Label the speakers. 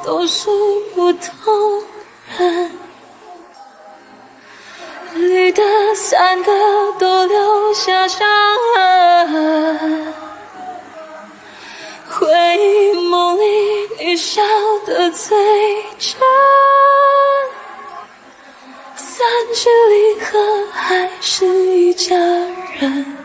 Speaker 1: 都是不同人，绿的散的都留下伤痕，回忆梦里你笑的最真，散聚离合还是一家人。